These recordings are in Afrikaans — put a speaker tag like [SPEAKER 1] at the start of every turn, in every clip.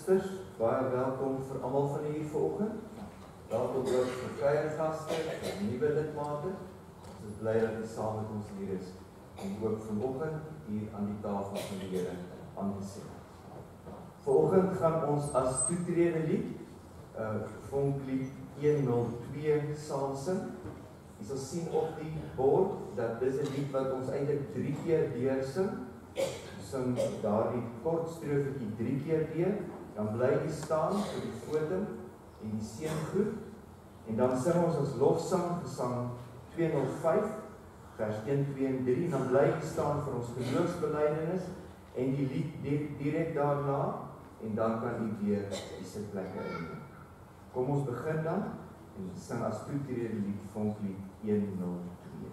[SPEAKER 1] susters, baie welkom vir almal van hier vanoggend. Welkom ook vir kuiergaste, vir nuwe lidmate. Ons is bly dat u saam met ons hier is en ook vanoggend hier aan die tafel van die Here aangesien. Vanoggend gaan ons as toetrede lied, vonklied 102 saam sing. Jy sal sien op die bord dat dis 'n lied wat ons eintlik 3 keer deur sing. Sing daardie kort strofetjie 3 keer deur, dan bly jy staan vir die foto en die seëngroet, en dan sing ons ons lofsang, gesang 205, vers 1, 2 en 3, dan bly jy staan vir ons geloofsbelijdenis en die lied direk daarna, en dan kan jy weer die sitplekke inneem. Kom ons begin dan, en sing as toetrede lied vonklied 102.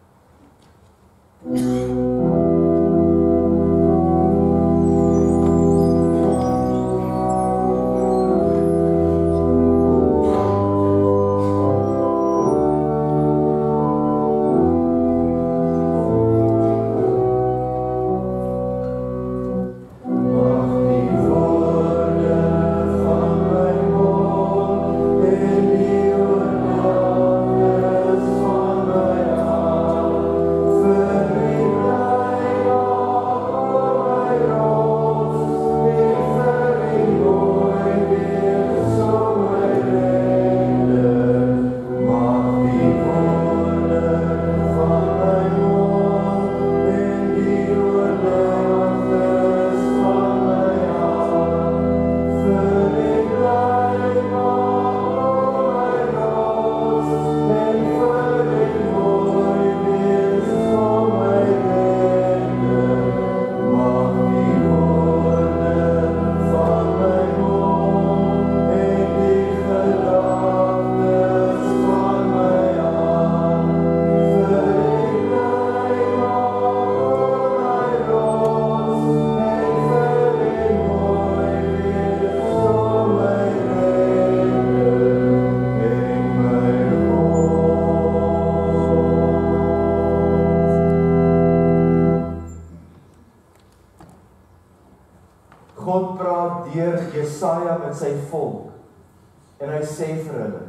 [SPEAKER 1] Sy volk, en hy sê vir hulle,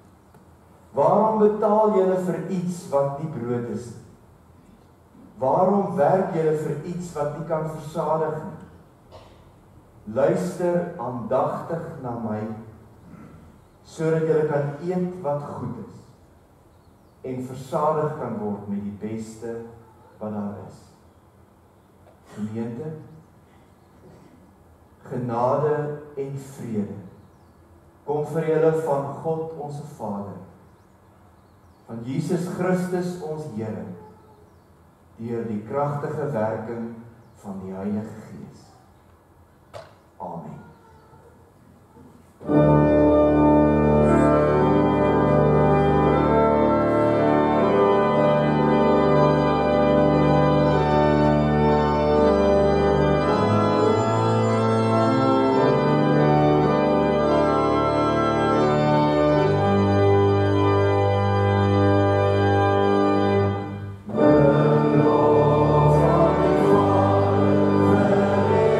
[SPEAKER 1] waarom betaal julle vir iets wat nie brood is nie? Waarom werk julle vir iets wat nie kan versadig nie? Luister aandagtig na my, sodat julle kan eet wat goed is, en versadig kan word met die beste wat daar is. Gemeente, genade en vrede kom vir julle van God ons Vader, van Jesus Christus ons Here, deur die kragtige werking van die Heilige Gees. Amen.
[SPEAKER 2] Amen.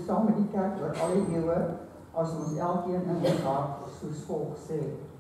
[SPEAKER 2] saam met die kerk oor alle eeue, as ons elkeen in ons hart soos volk sê.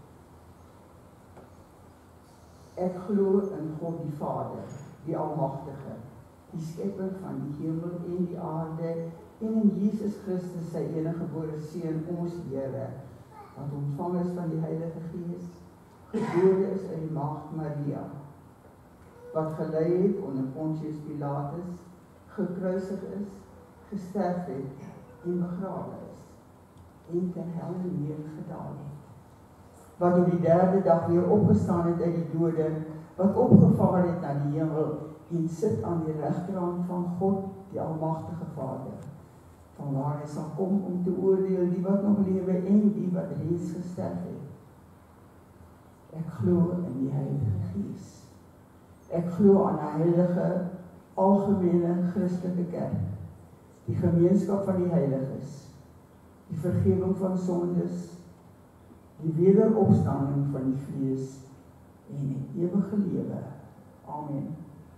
[SPEAKER 2] Ek glo in God die Vader, die Almagtige, die skepper van die hemel en die aarde, en in Jesus Christus sy eniggebore Seun, ons Here, wat ontvang is van die Heilige Gees, gebore is uit die maagd Maria, wat gelei het onder Pontius Pilatus, gekruisig is, gesterf het en begrawe is, en ter helle neergedaal het, wat op die derde dag weer opgestaan het uit die dode, wat opgevaar het na die hemel, en sit aan die regterhand van God, die Almagtige Vader, vanwaar hy sal kom om te oordeel die wat nog lewe en die wat reeds gesterf het. Ek glo in die Heilige Gees. Ek glo aan 'n heilige, algemene Christelike kerk, die gemeenskap van die heiliges, die vergifnis van sondes, die wederopstanding van die vlees en die ewige lewe. Amen.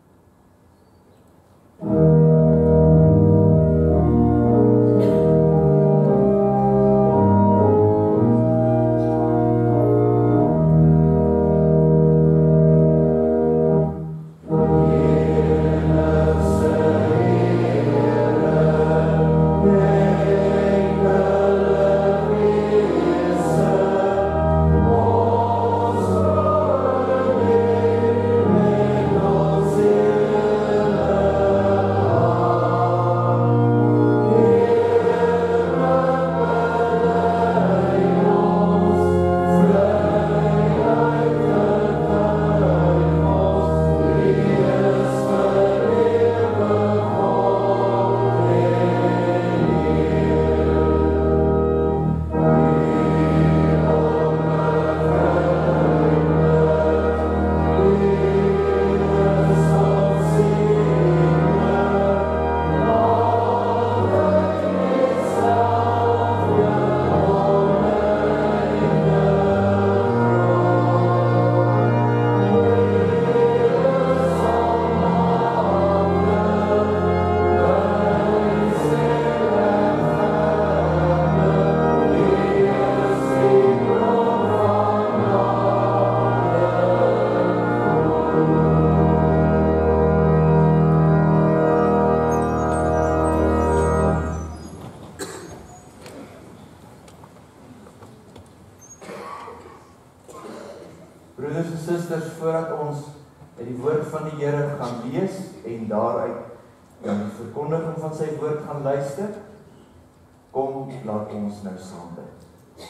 [SPEAKER 1] Broeders en susters, voordat ons uit die woord van die Here gaan lees en daaruit die verkondiging van sy woord gaan luister, kom, laat ons nou saam bid.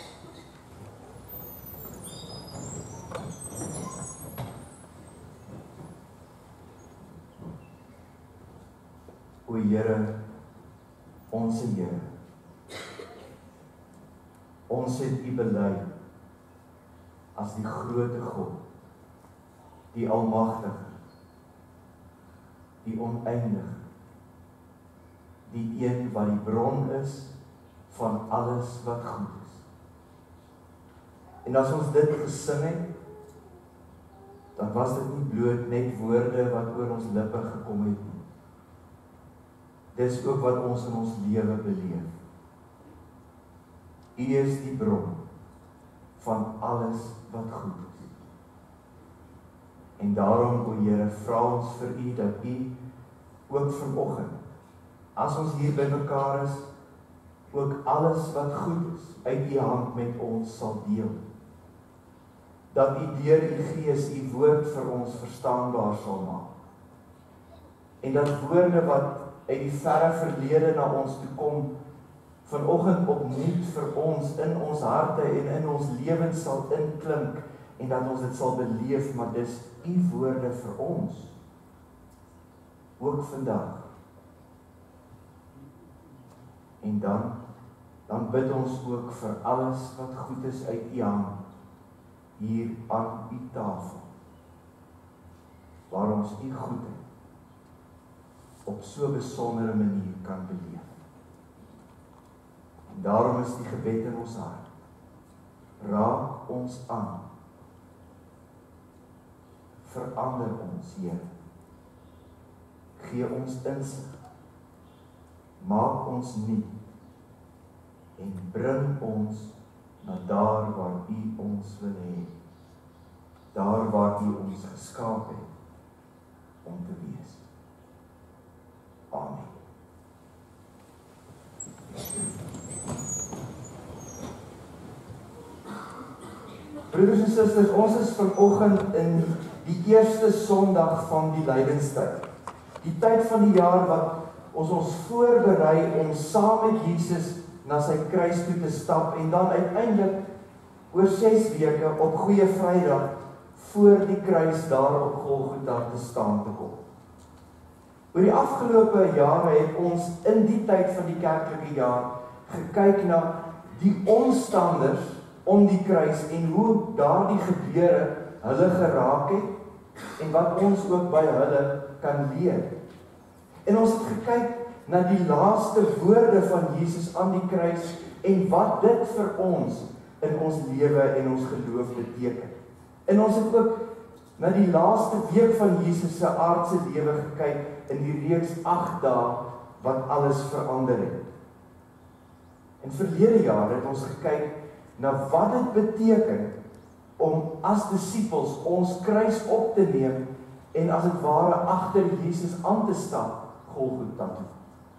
[SPEAKER 1] O Here, onse Here, ons het U bely as die grote God, die Almagtige, die Oneindige, die een wat die bron is van alles wat goed is. En as ons dit gesing het, dan was dit nie bloot net woorde wat oor ons lippe gekom het nie. Dis ook wat ons in ons lewe beleef. U is die bron van alles wat goed is. En daarom, o Here, vra ons vir U dat U ook vanoggend, as ons hier by mekaar is, ook alles wat goed is uit U hand met ons sal deel. Dat U deur U Gees U woord vir ons verstaanbaar sal maak. En dat woorde wat uit die verre verlede na ons toe kom, vanoggend opnuut vir ons in ons harte en in ons lewens sal inklink en dat ons dit sal beleef, maar dis U woorde vir ons. Ook vandag. En dan bid ons ook vir alles wat goed is uit U hand, hier aan U tafel, waar ons U goedheid op so 'n besondere manier kan beleef. En daarom is die gebed in ons hart. Raak ons aan. Verander ons, Here. Gee ons insig. Maak ons nuut. en bring ons na daar waar U ons wil hê, daar waar U ons geskaap het om te wees. Amen. Broeders en susters, ons is vanoggend in die eerste Sondag van die lydenstyd. Die tyd van die jaar wat ons voorberei om saam met Jesus na sy kruis toe te stap en dan uiteindelik oor 6 weke op Goeie Vrydag voor die kruis daar op Golgotha te staan te kom. Oor die afgelope jare het ons in die tyd van die kerklike jaar gekyk na die omstanders om die kruis en hoe daardie gebeure hulle geraak het en wat ons ook by hulle kan leer. En ons het gekyk na die laaste woorde van Jesus aan die kruis en wat dit vir ons in ons lewe en ons geloof beteken. En ons het ook na die laaste week van Jesus se aardse lewe gekyk in die reeks 8 dae wat alles verander het. En verlede jaar het ons gekyk na wat dit beteken om as disippels ons kruis op te neem en as het ware agter Jesus aan te stap Golgotha toe.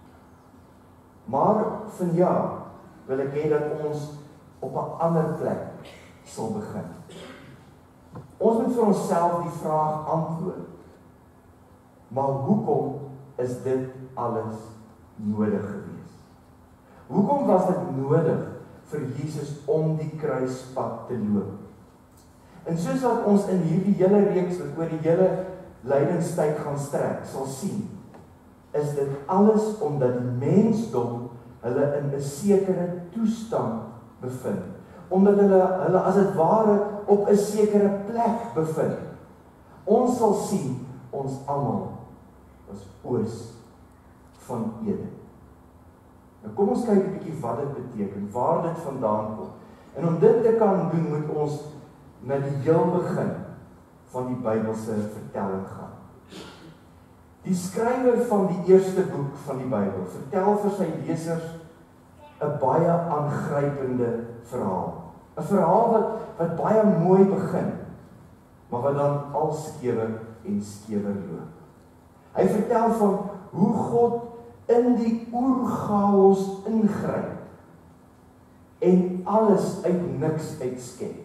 [SPEAKER 1] Maar vanjaar wil ek hê dat ons op 'n ander plek sal begin. Ons moet vir onsself die vraag antwoord. Maar hoekom is dit alles nodig gewees? Hoekom was dit nodig vir Jesus om die kruispad te loop? En soos wat ons in hierdie hele reeks wat oor die hele lydenstyd gaan strek, sal sien, is dit alles omdat die mensdom hulle in 'n sekere toestand bevind. Omdat hulle as het ware op 'n sekere plek bevind. Ons sal sien, ons almal was oos van Eden. Nou kom ons kyk 'n bietjie wat dit beteken, waar dit vandaan kom. En om dit te kan doen, moet ons na die heel begin van die Bybelse vertelling gaan. Die skrywer van die eerste boek van die Bybel vertel vir sy lesers 'n baie aangrypende verhaal. 'n Verhaal wat baie mooi begin, maar wat dan al skewer en skewer loop. Hy vertel van hoe God in die oerchaos ingryp en alles uit niks uitskep.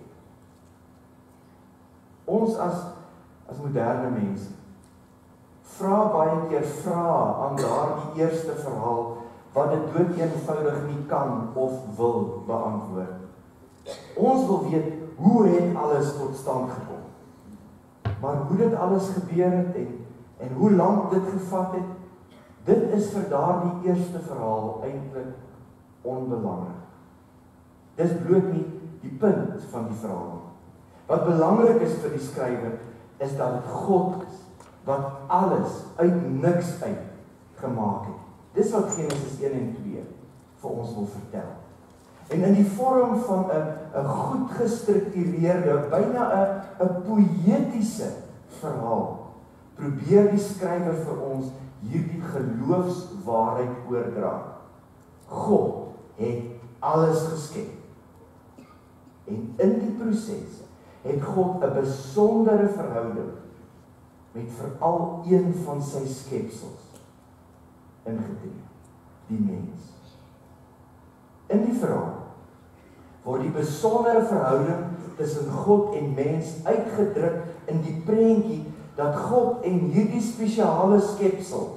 [SPEAKER 1] Ons as moderne mense vra baie keer vrae aan daardie eerste verhaal wat dit dood eenvoudig nie kan of wil beantwoord. Ons wil weet, hoe het alles tot stand gekom? Maar hoe dit alles gebeur het en hoe lank dit gevat het, dit is vir daardie eerste verhaal eintlik onbelangrik. Dis bloot nie die punt van die verhaal. Wat belangrik is vir die skrywer, is dat dit God is, wat alles uit niks uit gemaak het. Dis wat Genesis 1 en 2 vir ons wil vertel. En in die vorm van 'n goed gestruktureerde, byna 'n poëtiese verhaal, probeer die skrywer vir ons hierdie geloofswaarheid oordra. God het alles geskep. En in die proses het God 'n besondere verhouding met veral een van sy skepsels ingetree, die mens. In die verhaal word die besondere verhouding tussen God en mens uitgedruk in die prentjie dat God en hierdie spesiale skepsel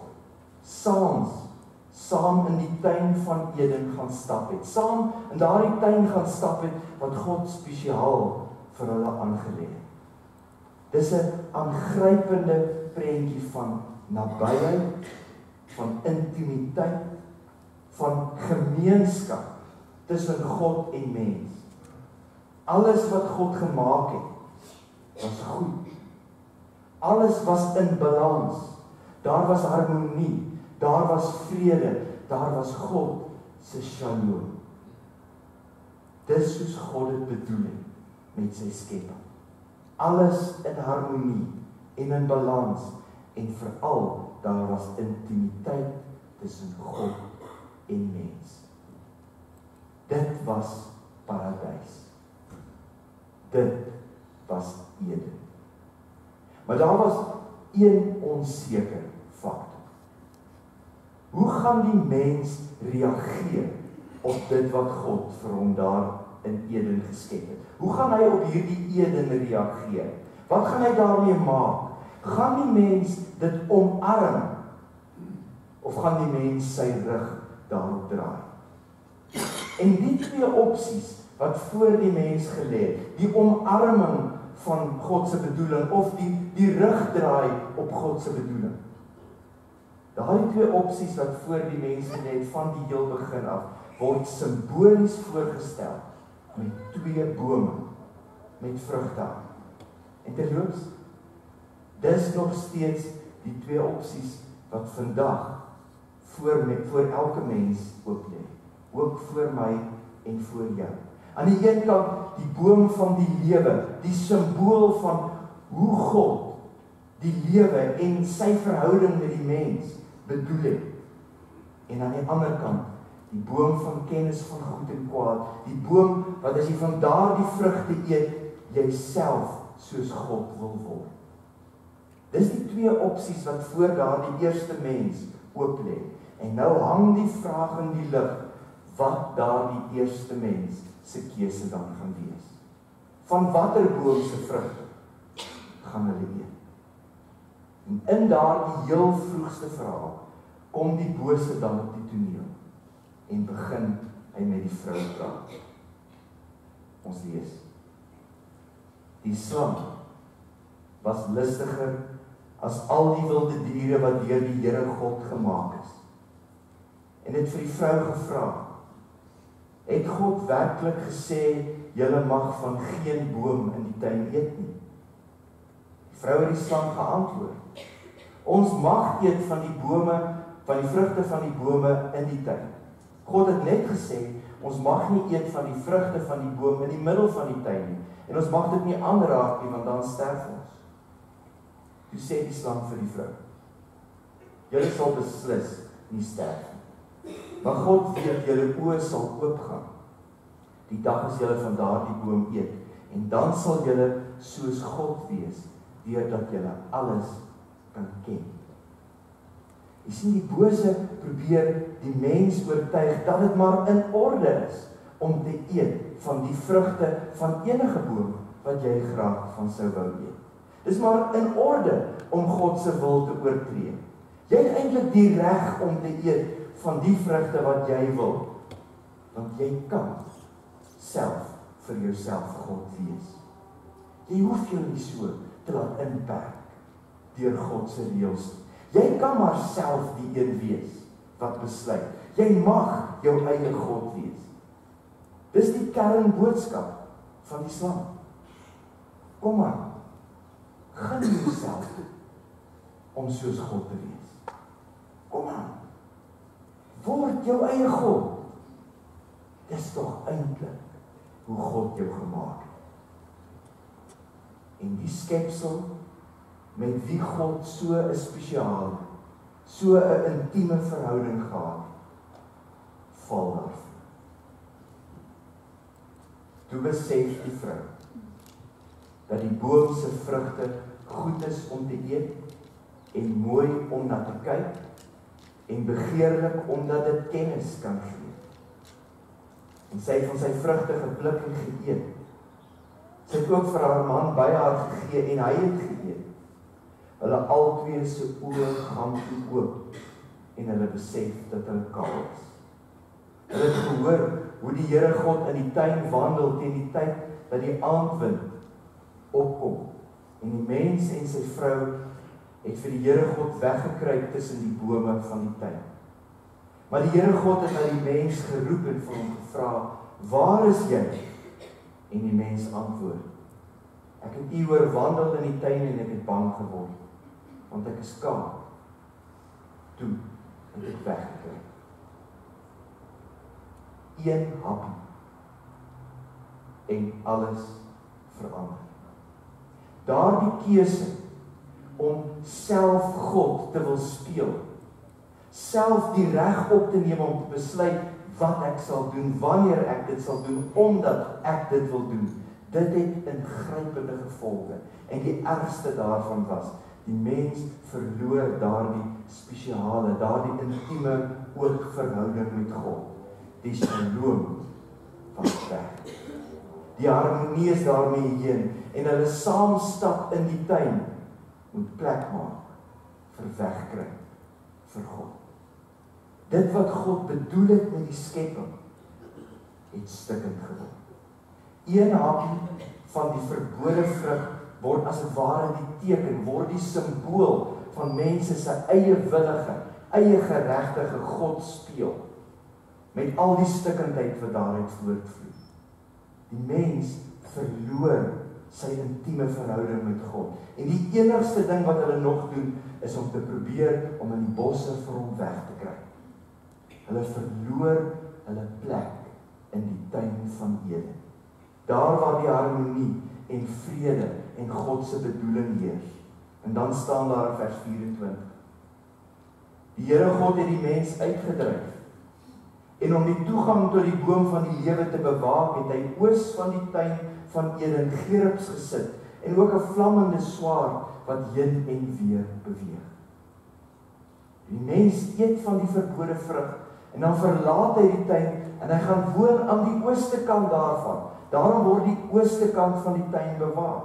[SPEAKER 1] saam in die tuin van Eden gaan stap het. Saam in daardie tuin gaan stap het wat God spesiaal vir hulle aangelê het. Dis 'n aangrypende prentjie van nabyheid, van intimiteit, van gemeenskap tussen God en mens. Alles wat God gemaak het, was goed. Alles was in balans. Daar was harmonie, daar was vrede, daar was God se shalom. Dis soos God dit bedoel het met sy skepping. Alles in harmonie en in balans en veral daar was intimiteit tussen God en mens. was paradys. Dit was Eden. Maar daar was een onseker faktor. Hoe gaan die mens reageer op dit wat God vir hom daar in Eden geskep het? Hoe gaan hy op hierdie Eden reageer? Wat gaan hy daarmee maak? Gaan die mens dit omarm? Of gaan die mens sy rug daarop draai? En die twee opsies wat voor die mens gelê het, die omarming van God se bedoeling of die rugdraai op God se bedoeling. Daardie twee opsies wat voor die mens gelê het van die heel begin af, word simbolies voorgestel met twee bome met vrugte aan. En terloops, dis nog steeds die twee opsies wat vandag voor elke mens oop lê, ook voor my en voor jou. Aan die een kant die boom van die lewe, die simbool van hoe God die lewe en sy verhouding met die mens bedoel het. En aan die ander kant die boom van kennis van goed en kwaad, die boom wat as jy van daardie vrugte eet, jy self soos God wil word. Dis die twee opsies wat voor daardie eerste mens oop lê. En nou hang die vraag in die lug, wat daardie eerste mens se keuse dan gaan wees. Van watter boom se vrugte gaan hulle eet? En in daardie heel vroegste verhaal kom die bose dan op die toneel en begin hy met die vrou praat. Ons lees. Die slang was listiger as al die wilde diere wat deur die Here God gemaak is. En het vir die vrou gevra, het God werklik gesê, julle mag van geen boom in die tuin eet nie? Die vrou het die slang geantwoord, ons mag eet van die bome, van die vrugte van die bome in die tuin. God het net gesê, ons mag nie eet van die vrugte van die boom in die middel van die tuin nie, en ons mag dit nie aanraak nie, want dan sterf ons. Toe sê die slang vir die vrou, julle sal beslis nie sterf nie, maar God weet julle oë sal oopgaan, die dag as julle van daardie boom eet, en dan sal julle soos God wees, deurdat julle alles kan ken. Jy sien, die bose probeer die mens oortuig dat dit maar in orde is om te eet van die vrugte van enige boom wat jy graag van sou wou eet. Dis maar in orde om God se wil te oortree. Jy het eintlik die reg om te eet van die vrugte wat jy wil, want jy kan self vir jouself God wees. Jy hoef jou nie so te laat inperk deur God se reëls. Jy kan maar self die een wees wat besluit. Jy mag jou eie God wees. Dis die kernboodskap van die slang. Kom maar, gun jouself om soos God te wees. Kom aan, word jou eie God. Dis tog eintlik hoe God jou gemaak het. En die skepsel met wie God so 'n spesiaal, so 'n intieme verhouding gehad, val daarvoor. Toe besef die vrou dat die boom se vrugte goed is om te eet en mooi om na te kyk en begeerlik omdat dit kennis kan gee. En sy het van sy vrugte gepluk en geëet. Sy het ook vir haar man by haar gegee en hy het geëet. Hulle albei se oë gaan oop en hulle besef dat hulle kaal is. Hulle het gehoor hoe die Here God in die tuin wandel teen die tyd dat die aandwind opkom. En die mens en sy vrou het vir die Here God weggekruip tussen die bome van die tuin. Maar die Here God het na die mens geroep en vir hom gevra, waar is jy? En die mens antwoord, ek het u hoor wandel in die tuin en ek het bang geword, want ek is skaam. Toe het ek weggekruip. Een happie en alles verander. Daardie keuse om self God te wil speel, self die reg op te neem om te besluit wat ek sal doen, wanneer ek dit sal doen, omdat ek dit wil doen. Dit het ingrypende gevolge. En die ergste daarvan was, die mens verloor daardie spesiale, daardie intieme oogverhouding met God. Die shalom was weg. Die harmonie is daarmee heen, en hulle saam stap in die tuin, moet plek maak vir wegkry vir God. Dit wat God bedoel het met die skepping, het stikkend geword. Een hapie van die verbode vrug word as 'n ware die teken, word die simbool van mense se eie willige, eie geregtige God speel, met al die stikkendheid wat daaruit voortvloei. Die mens verloor sy intieme verhouding met God. En die enigste ding wat hulle nog doen, is om te probeer om in die bosse vir hom weg te kry. Hulle verloor hulle plek in die tuin van Eden. Daar waar die harmonie en vrede en God se bedoeling heers. En dan staan daar in vers 24. Die Here God het die mens uitgedryf. En om die toegang tot die boom van die lewe te bewaak, het hy oos van die tuin van Eden geribs gesit en ook 'n vlammende swaard wat heen en weer beweeg. Die mens eet van die verbode vrug en dan verlaat hy die tuin en hy gaan woon aan die ooste kant daarvan. Daarom word die ooste kant van die tuin bewaak.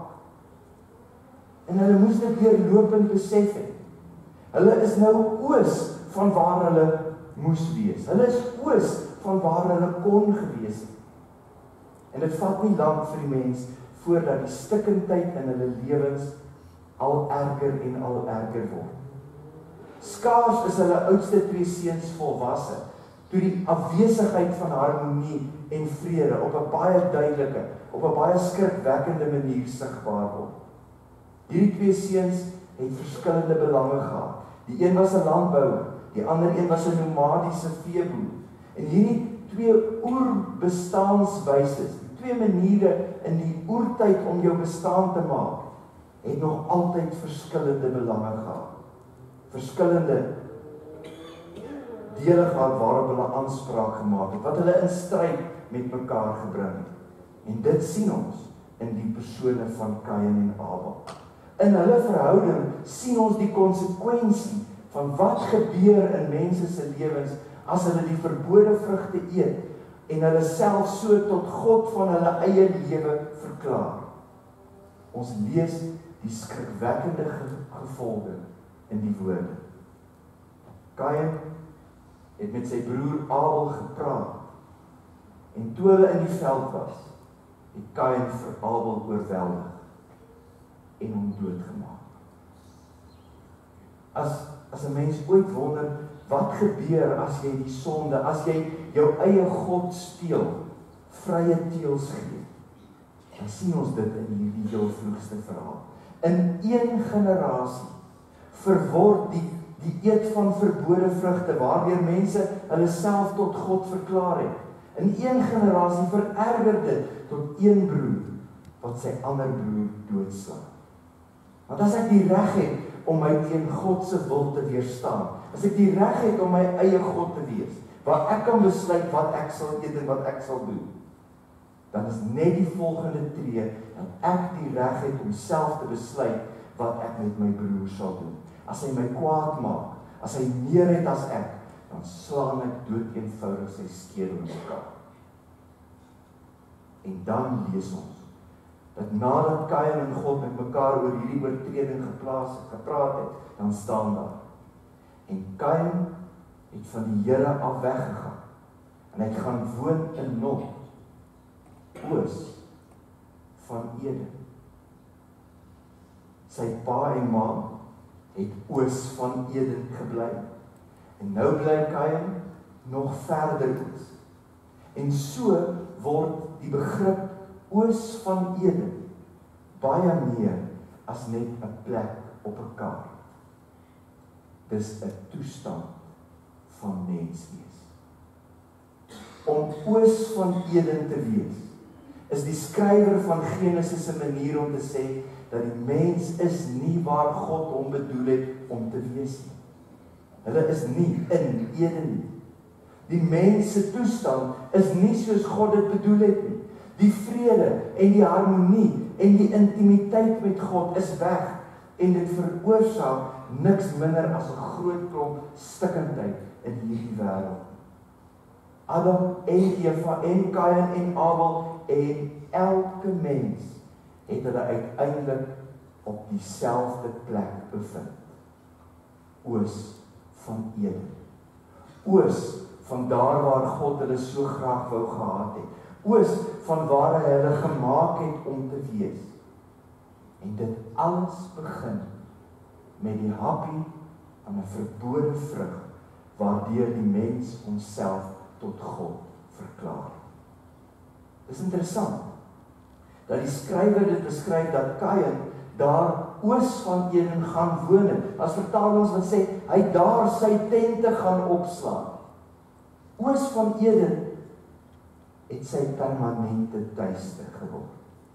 [SPEAKER 1] En hulle moes dit deurlopend besef het. Hulle is nou oos van waar hulle moes wees. Hulle is oos van waar hulle kon gewees het. En dit vat nie lank vir die mens voordat die stikkendheid in hulle lewens al erger en al erger word. Skaars is hulle oudste 2 seuns volwasse, toe die afwesigheid van harmonie en vrede op 'n baie duidelike, op 'n baie skrikwekkende manier sigbaar word. Hierdie 2 seuns het verskillende belange gehad. Die een was 'n landbouer, die ander een was 'n nomadiese veeboer. En hierdie 2 oerbestaanswyses, die 2 maniere in die oertyd om jou bestaan te maak, het nog altyd verskillende belange gehad. Verskillende dele gehad waarop hulle aanspraak gemaak het, wat hulle in stryd met mekaar gebring het. En dit sien ons in die persone van Kain en Abel. In hulle verhouding sien ons die konsekwensie van wat gebeur in mense se lewens as hulle die verbode vrugte eet en hulle self so tot God van hulle eie lewe verklaar. Ons lees die skrikwekkende gevolge in die woorde. Kain het met sy broer Abel gepraat en toe hulle in die veld was, het Kain vir Abel oorweldig en hom doodgemaak. As 'n mens ooit wonder, wat gebeur as jy die sonde, as jy jou eie God steel, vrye teels gee, dan sien ons dit in hierdie heel vroegste verhaal. In 1 generasie verword die eet van verbode vrugte, waardeur mense hulle self tot God verklaar het. In 1 generasie vererger dit tot 1 broer, wat sy ander broer doodslaan. Want as ek die reg het om my teen God se wil te weerstaan, as ek die reg het om my eie God te wees, waar ek kan besluit wat ek sal eet en wat ek sal doen, dan is net die volgende tree, dat ek die reg het om self te besluit wat ek met my broer sal doen. As hy my kwaad maak, as hy meer het as ek, dan slaan ek dood eenvoudig sy skedel in mekaar. En dan lees ons, dat nadat Kain en God met mekaar oor hierdie oortreding gepraat het, dan staan daar. En Kain het van die Here af weggegaan, en hy gaan woon in Nod, oos van Eden. Sy pa en ma het oos van Eden gebly, en nou bly Kain nog verder oos. En so word die begrip oos van Eden baie meer as net 'n plek op 'n kaart. Dis 'n toestand van menswees. Om oos van Eden te wees, is die skrywer van Genesis 'n manier om te sê dat die mens is nie waar God hom bedoel het om te wees nie. Hulle is nie in Eden nie. Die mens se toestand is nie soos God dit bedoel het nie. Die vrede en die harmonie en die intimiteit met God is weg en dit veroorsaak niks minder as 'n groot klomp stikkindheid in hierdie wêreld. Adam en Eva en Kain en Abel en elke mens het hulle uiteindelik op dieselfde plek bevind. Oos van Eden. Oos van daar waar God hulle so graag wou gehad het. Oos van waar hy hulle gemaak het om te wees. En dit alles begin met die happie aan 'n verbode vrug waardeur die mens homself tot God verklaar. Dit is interessant dat die skrywer dit beskryf dat Kain daar oos van Eden gaan woon het. As vertalings wat sê hy daar sy tente gaan opslaan. Oos van Eden het sy permanente tuiste geword.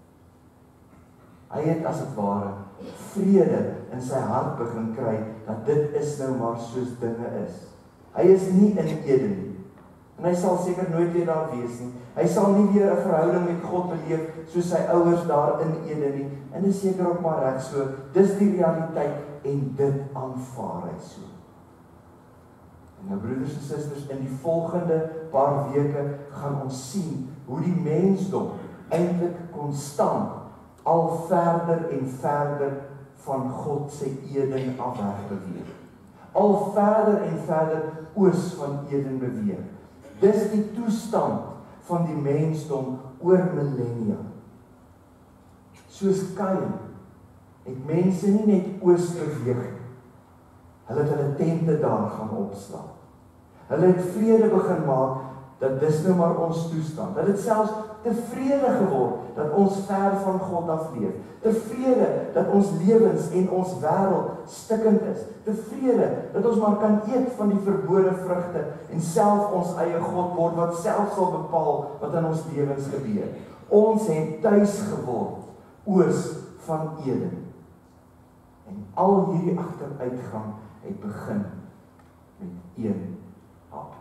[SPEAKER 1] Hy het as het ware vrede in sy hart begin kry dat dit is nou maar soos dinge is. Hy is nie in Eden nie. En hy sal seker nooit weer daar wees nie. Hy sal nie weer 'n verhouding met God beleef soos sy ouers daar in Eden nie. En dit is seker ook maar reg so. Dis die realiteit en dit aanvaar hy so. En nou broeders en susters, in die volgende paar weke gaan ons sien hoe die mensdom eintlik konstant al verder en verder van God se Eden af weg beweeg. Al verder en verder oos van Eden beweeg. Dis die toestand van die mensdom oor millennia. Soos Kain het mense nie net oos beweeg nie. Hulle het hulle tente daar gaan opslaan. Hulle het vrede begin maak dat dis nou maar ons toestand. Hulle het selfs tevrede geword dat ons ver van God af leef. Tevrede dat ons lewens en ons wêreld stikkend is. Tevrede dat ons maar kan eet van die verbode vrugte en self ons eie God word wat self sal bepaal wat in ons lewens gebeur. Ons het tuis geword oos van Eden. En al hierdie agteruitgang het begin met een happie.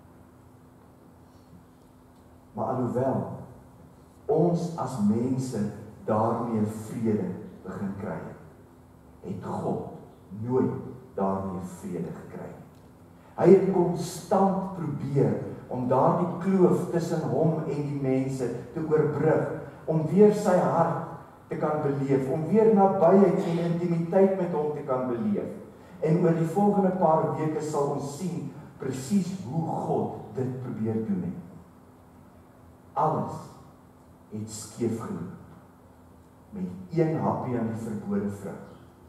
[SPEAKER 1] Maar alhoewel ons as mense daarmee vrede begin kry, het God nooit daarmee vrede gekry. Hy het konstant probeer om daardie kloof tussen hom en die mense te oorbrug, om weer sy hart te kan beleef, om weer nabyheid en intimiteit met hom te kan beleef. En oor die volgende paar weke sal ons sien presies hoe God dit probeer doen het. Alles het skeef geloop met een happie aan die verbode vrug.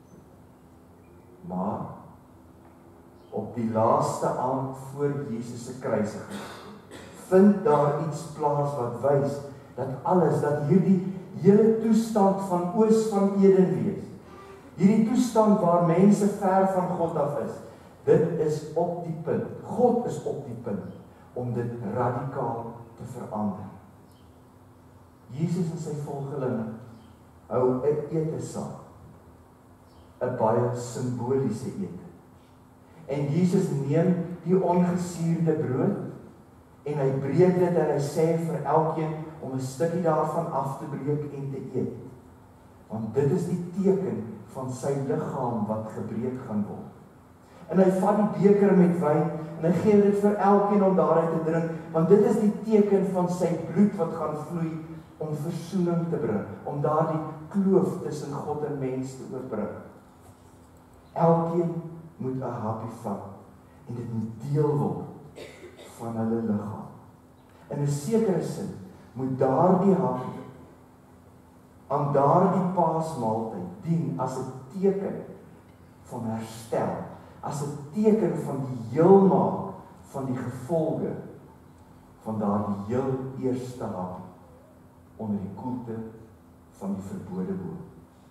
[SPEAKER 1] Maar op die laaste aand voor Jesus se kruisiging vind daar iets plaas wat wys dat alles, dat hierdie hele toestand van oos van Eden wees, hierdie toestand waar mense ver van God af is, dit is op die punt, God is op die punt om dit radikaal te verander. Jesus en sy volgelinge hou 'n ete saam, 'n baie simboliese ete. En Jesus neem die ongesuurde brood en hy breek dit en hy sê vir elkeen om 'n stukkie daarvan af te breek en te eet. Want dit is die teken van sy liggaam wat gebreek gaan word. En hy vat die beker met wyn en hy gee dit vir elkeen om daaruit te drink, want dit is die teken van sy bloed wat gaan vloei om versoening te bring, om daardie kloof tussen God en mens te oorbrug. Elkeen moet 'n happie vat en dit moet deel word van hulle liggaam. In 'n sekere sin moet daardie happie aan daardie paasmaaltyd dien as 'n teken van herstel, as 'n teken van die heelmaak van die gevolge van daardie heel eerste happie onder die koelte van die verbode boom.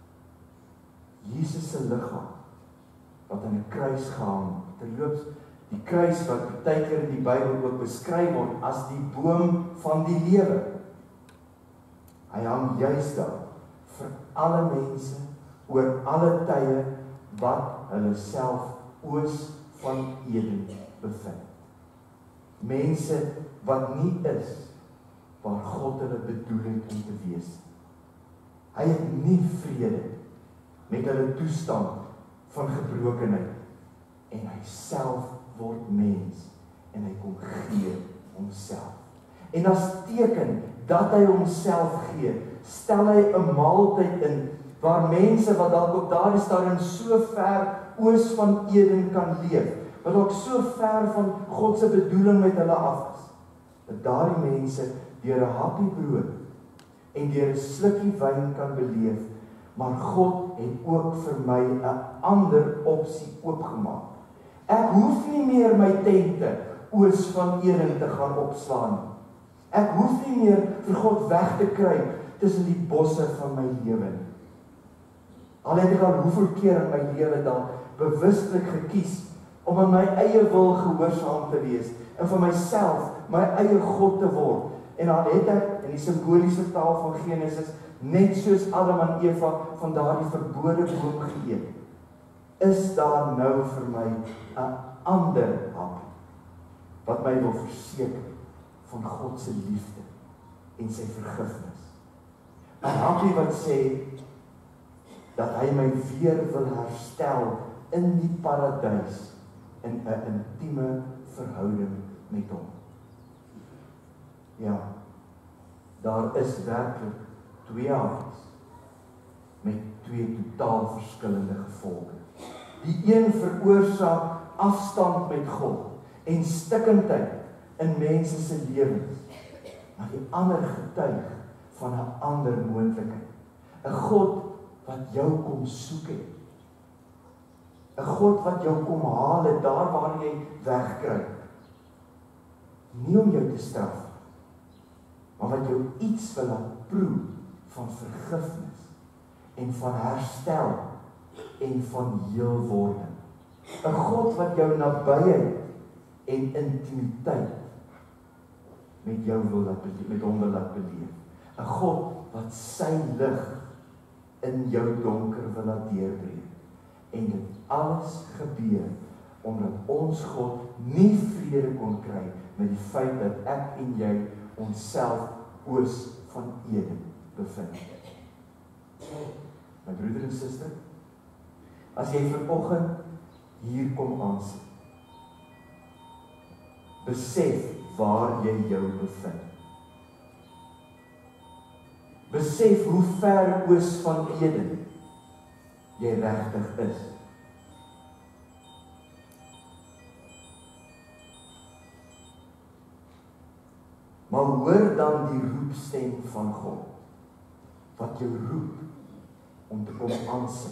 [SPEAKER 1] Jesus se liggaam wat aan 'n kruis gehang, terloops die kruis wat baie keer in die Bybel ook beskryf word as die boom van die lewe. Hy hang juis daar vir alle mense oor alle tye wat hulle self oos van Eden bevind. Mense wat nie is waar God hulle bedoel het om te wees. Hy het nie vrede met hulle toestand van gebrokenheid en hy self word mens en hy kom gee homself. En as teken dat hy homself gee, stel hy 'n maaltyd in waar mense wat dalk op daardie stadium so ver oos van Eden kan leef, wat ook so ver van God se bedoeling met hulle af is, dat daardie mense deur 'n happie brood en deur 'n slukkie wyn kan beleef, maar God het ook vir my 'n ander opsie oopgemaak. Ek hoef nie meer my tente oos van Eden te gaan opslaan nie. Ek hoef nie meer vir God weg te kry tussen die bosse van my lewe nie. Al het ek al hoeveel keer in my lewe dan bewuslik gekies om aan my eie wil gehoorsaam te wees en vir myself my eie God te word. En dan het ek in die simboliese taal van Genesis net soos Adam en Eva van daardie verbode boom geëet. Is daar nou vir my 'n ander hap wat my wil verseker van God se liefde en sy vergifnis. 'n hapie wat sê dat hy my weer wil herstel in die paradys in 'n intieme verhouding met hom. Ja, daar is werklik twee hapies met twee totaal verskillende gevolge. Die een veroorsaak afstand met God en stikkindheid in mense se lewens, maar die ander getuig van 'n ander moontlikheid. 'n God wat jou kom soek het. 'n God wat jou kom haal het daar waar jy wegkruip. Nie om jou te straf, maar wat jou iets wil laat proe van vergifnis en van herstel en van heelwording. 'n God wat jou nabyheid en intimiteit met jou wil laat met hom wil laat beleef. 'n God wat sy lig in jou donker wil laat deurbreek. En dit alles gebeur omdat ons God nie vrede kon kry met die feit dat ek en jy onsself oos van Eden bevind. My broeder en suster, as jy vanoggend hier kom aansit, besef waar jy jou bevind. Besef hoe ver oos van Eden jy regtig is. Maar hoor dan die roepstem van God, wat jou roep om te kom aansit.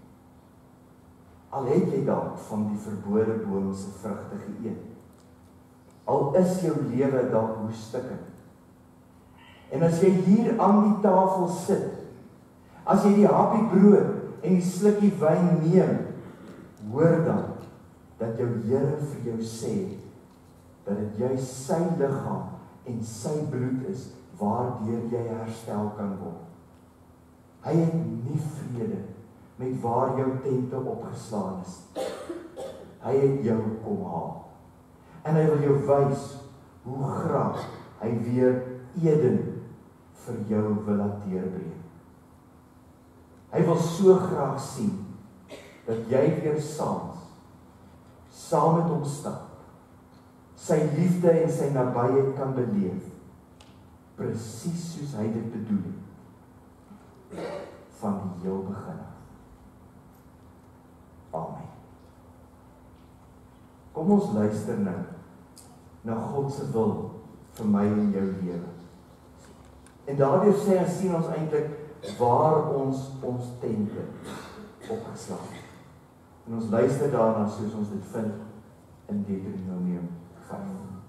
[SPEAKER 1] Al het jy dalk van die verbode boom se vrugte geëet, al is jou lewe dalk woestikkend. En as jy hier aan die tafel sit, as jy die happie brood en die slukkie wyn neem, hoor dan dat jou Here vir jou sê dat dit juis sy liggaam en sy bloed is waardeur jy herstel kan word. Hy het nie vrede met waar jou tente opgeslaan is. Hy het jou kom haal. En hy wil jou wys hoe graag hy weer Eden vir jou wil laat deurbreek. Hy wil so graag sien dat jy weer saam met hom stap, sy liefde en sy nabyheid kan beleef, presies soos hy dit bedoel het, van die heel begin af. Amen. Kom ons luister nou na God se wil vir my en jou lewe. En daardeur sien ons eintlik waar ons tente opgeslaan het. En ons luister daarna soos ons dit vind in Deuteronomium 5.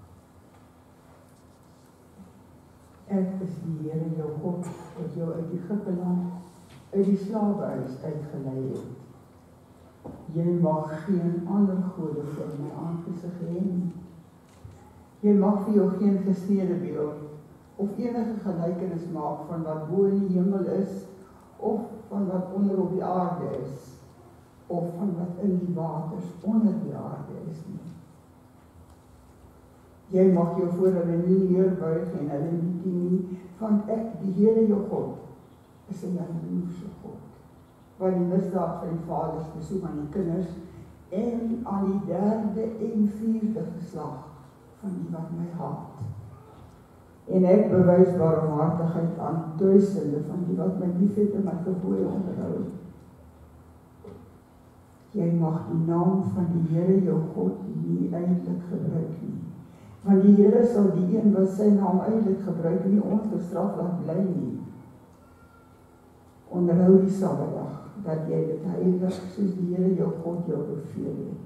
[SPEAKER 2] Ek is die Here jou God, wat jou uit Egipte land, uit die slawehuis uitgelei het. Jy mag geen ander gode voor my aangesig hê nie. Jy mag vir jou geen gesnede beeld of enige gelykenis maak van wat bo in die hemel is, of van wat onder op die aarde is, of van wat in die waters onder die aarde is nie. Jy mag jou voor hulle nie neerbuig en hulle nie dien nie, want ek, die Here jou God, is 'n jaloerse God, wat die misdaad van die vaders besoek aan die kinders en aan die 3de en 4de geslag van die wat my haat. En ek bewys barmhartigheid aan duisende van die wat my liefhet en my gebooie onderhou. Jy mag die naam van die Here jou God nie eintlik gebruik nie. Want die Here sal die een wat sy naam eintlik gebruik nie ongestraf laat bly nie. Onderhou die Sabbatdag, dat jy dit heilig soos die Here jou God jou beveel het.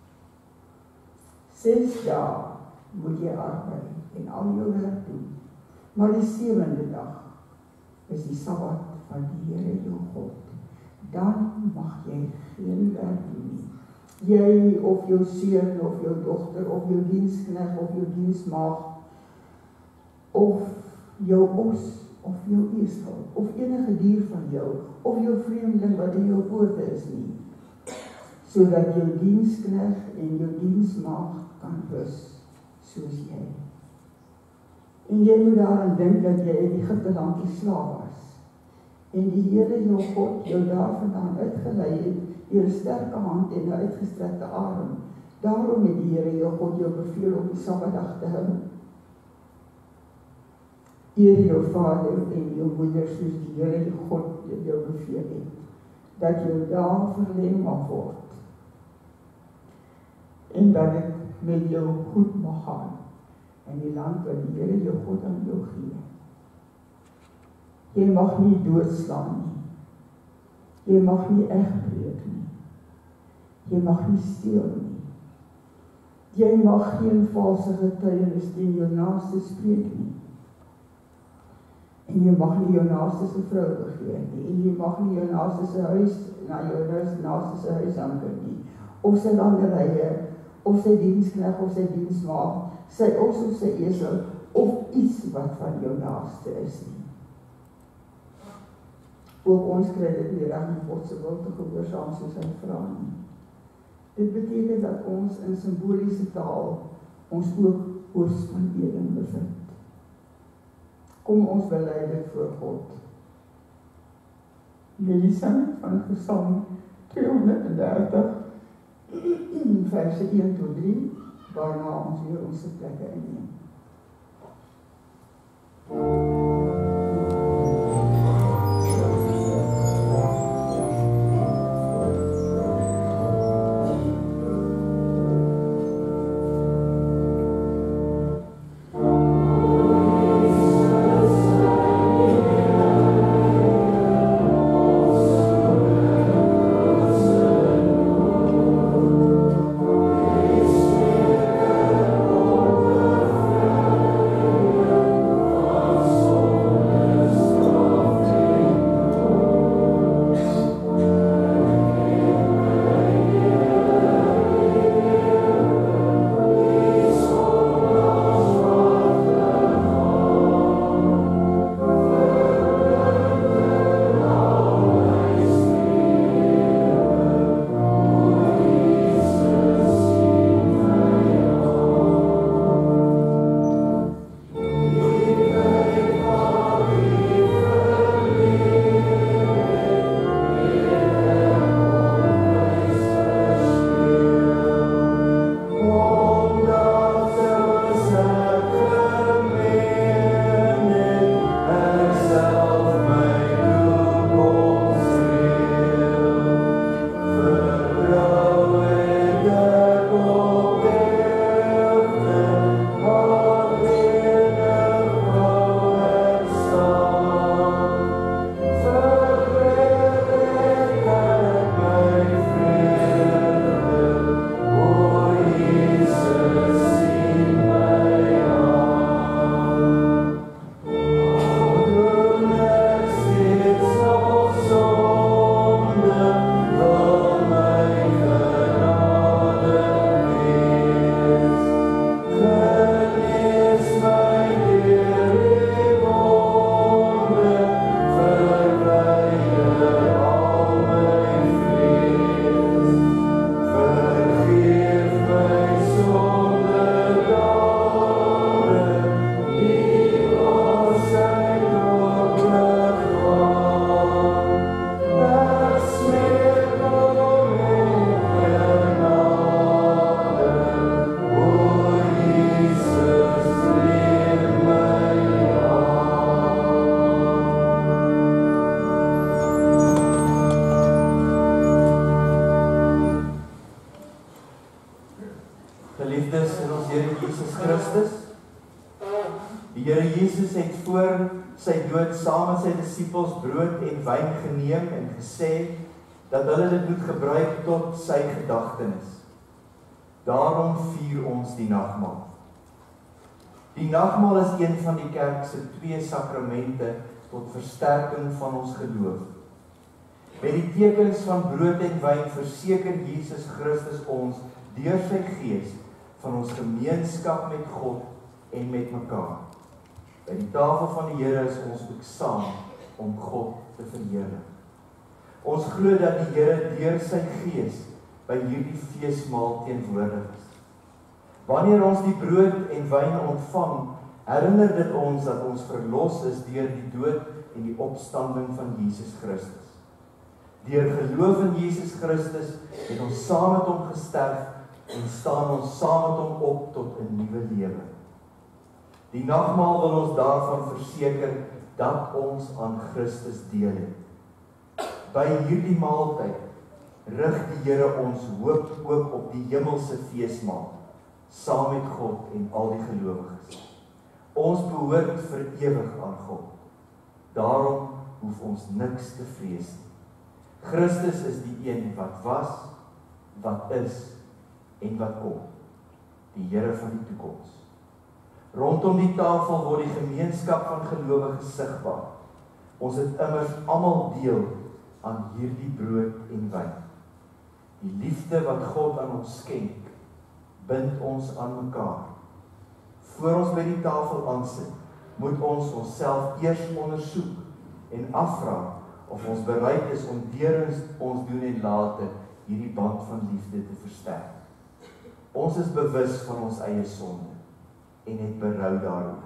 [SPEAKER 2] 6 dae moet jy arbeid en al jou werk doen. Maar die 7de dag is die Sabbat van die Here jou God. Dan mag jy geen werk doen nie. Jy of jou seun of jou dogter of jou diensknegt of jou diensmaagd of jou os of jou esel of enige dier van jou of jou vreemdeling wat in jou poorte is nie, sodat jou diensknegt en jou diensmaagd kan rus soos jy. En jy moet daaraan dink dat jy in Egipte land die slaaf was. En die Here jou God jou daarvandaan uitgelei het deur 'n sterke hand en 'n uitgestrekte arm. Daarom het die Here jou God jou beveel om die Sabbatdag te hou. Eer jou vader en jou moeder soos die Here jou God jou beveel het, dat jou dae verleng mag word en dat dit met jou goed mag gaan in die land wat die Here jou God aan jou gee. Jy mag nie doodslaan nie. Jy mag nie egbreek nie. Jy mag nie steel nie. Jy mag geen valse getuienis teen jou naaste spreek nie. En jy mag nie jou naaste se vrou begeer nie. En jy mag nie jou naaste se huis na jou naaste se huis anker nie. Of sy landerye, of sy diensknegt, of sy diensmaagd, sy os of sy esel, of iets wat van jou naaste is nie. Ook ons kry dit nie reg om God se wil te gehoorsaam soos hy vra nie. Dit beteken dat ons in simboliese taal ons ook oorspandering bevind. Kom ons bely dit voor God. Jullie sang van Psalm 230, verse 1 tot 3, waarna ons weer ons plekke inneem.
[SPEAKER 3] Oh
[SPEAKER 1] voor sy dood saam met sy disippels brood en wyn geneem en gesê dat hulle dit moet gebruik tot sy gedagtenis. Daarom vier ons die nagmaal. Die nagmaal is een van die kerk se 2 sakramente tot versterking van ons geloof. Met die tekens van brood en wyn verseker Jesus Christus ons deur sy Gees van ons gemeenskap met God en met mekaar. By die tafel van die Here is ons ook saam om God te verheerlik. Ons glo dat die Here deur sy Gees by hierdie feesmaal teenwoordig is. Wanneer ons die brood en wyn ontvang, herinner dit ons dat ons verlos is deur die dood en die opstanding van Jesus Christus. Deur geloof in Jesus Christus het ons saam met hom gesterf en staan ons saam met hom op tot 'n nuwe lewe. Die nagmaal wil ons daarvan verseker dat ons aan Christus deel het. By hierdie maaltyd rig die Here ons hoop ook op die hemelse feesmaal, saam met God en al die gelowiges. Ons behoort vir ewig aan God. Daarom hoef ons niks te vrees nie. Christus is die een wat was, wat is en wat kom. Die Here van die toekoms. Rondom die tafel word die gemeenskap van gelowiges sigbaar. Ons het immers almal deel aan hierdie brood en wyn. Die liefde wat God aan ons skenk, bind ons aan mekaar. Voor ons by die tafel aansit, moet ons onsself eers ondersoek en afvra of ons bereid is om deur ons doen en late hierdie band van liefde te versterk. Ons is bewus van ons eie sonde en het berou daaroor.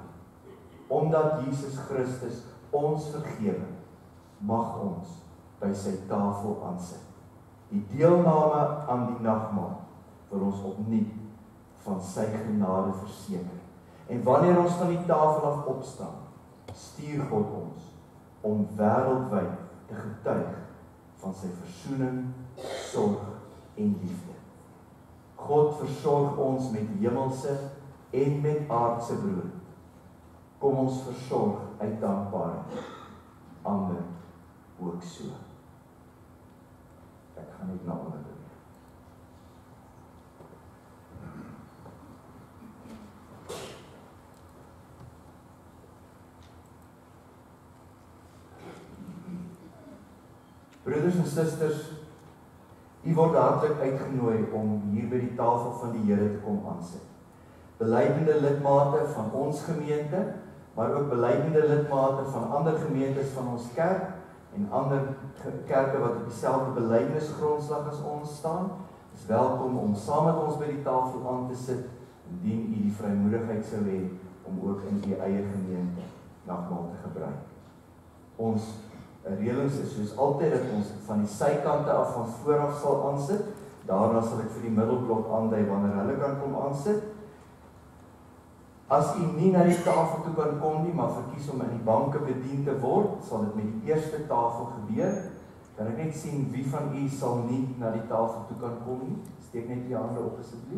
[SPEAKER 1] Omdat Jesus Christus ons vergewe, mag ons by sy tafel aansit. Die deelname aan die nagmaal wil ons opnuut van sy genade verseker. En wanneer ons van die tafel af opstaan, stuur God ons om wêreldwyd te getuig van sy versoening, sorg en liefde. God versorg ons met hemelse en met aardse brood. Kom ons versorg uit dankbaarheid. Ander ook so. Ek gaan net na onder doen. Broeders en susters, u word hartlik uitgenooi om hier by die tafel van die Here te kom aansit. Beleidende lidmate van ons gemeente, maar ook beleidende lidmate van ander gemeentes van ons kerk en ander kerke wat op dieselfde belydenisgrondslag as ons staan, is welkom om saam met ons by die tafel aan te sit, indien u die vrymoedigheid sou hê om ook in u eie gemeente nagmaal te gebruik. Ons reëlings is soos altyd dat ons van die sykante af van vooraf sal aansit. Daarna sal ek vir die middelblok aandui wanneer hulle kan kom aansit. As u nie na die tafel toe kan kom nie, maar verkies om in die banke bedien te word, sal dit met die eerste tafel gebeur. Kan ek net sien wie van u sal nie na die tafel toe kan kom nie? Steek net die hande op asseblief.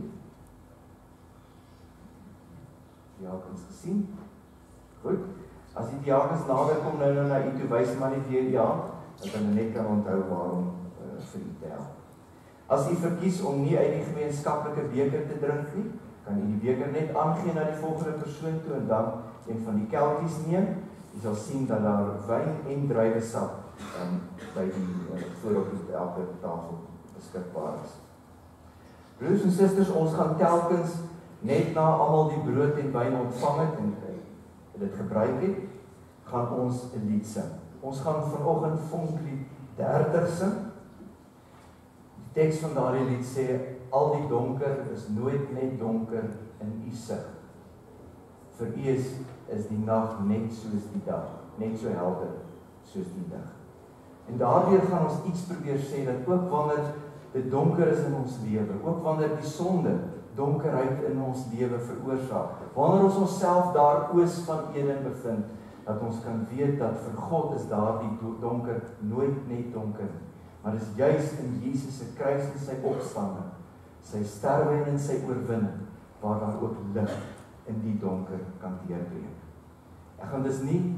[SPEAKER 1] Ja, kan ons gesien? Goed. As die diakens nader kom nou na u toe, wys maar net weer die hand, dat hulle net kan onthou waarom vir u te help. As u verkies om nie uit die gemeenskaplike beker te drink nie, kan u die beker net aangee na die volgende persoon toe en dan een van die kelkies neem. U sal sien dat daar wyn en druiwesap by die voorop elke tafel beskikbaar is. Broers en susters, ons gaan telkens net na almal die brood en wyn ontvang het en dit gebruik het, gaan ons 'n lied sing. Ons gaan vanoggend Vonklied 30 sing. Die teks van daardie lied sê: al die donker is nooit net donker in u sig. Vir u is die nag net soos die dag, net so helder soos die dag. En daardeur gaan ons iets probeer sê dat ook wanneer dit donker is in ons lewe, ook wanneer die sonde donkerheid in ons lewe veroorsaak, wanneer ons onsself daar oos van Eden bevind, dat ons kan weet dat vir God is daardie donker nooit net donker, maar is juis in Jesus se kruis en sy opstanding, sy sterwe en sy oorwinning, waar daar ook lig in die donker kan deurbreek. Ek gaan dus nie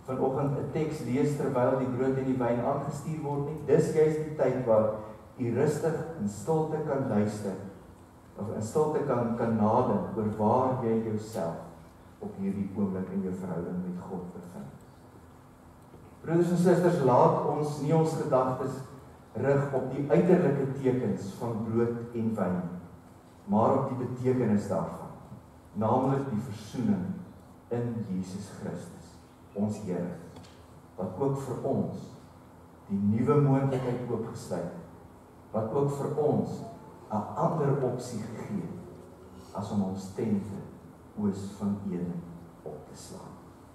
[SPEAKER 1] vanoggend 'n teks lees terwyl die brood en die wyn aangestuur word nie. Dis juist die tyd waar jy rustig in stilte kan luister of in stilte kan nadink oor waar jy jouself op hierdie oomblik in jou verhouding met God bevind. Broeders en susters, laat ons nie ons gedagtes rig op die uiterlike tekens van brood en wyn, maar op die betekenis daarvan, naamlik die versoening in Jesus Christus, ons Here, wat ook vir ons die nuwe moontlikheid oopgesluit, wat ook vir ons 'n ander opsie gegee het, as om ons tente oos van Eden op te slaan.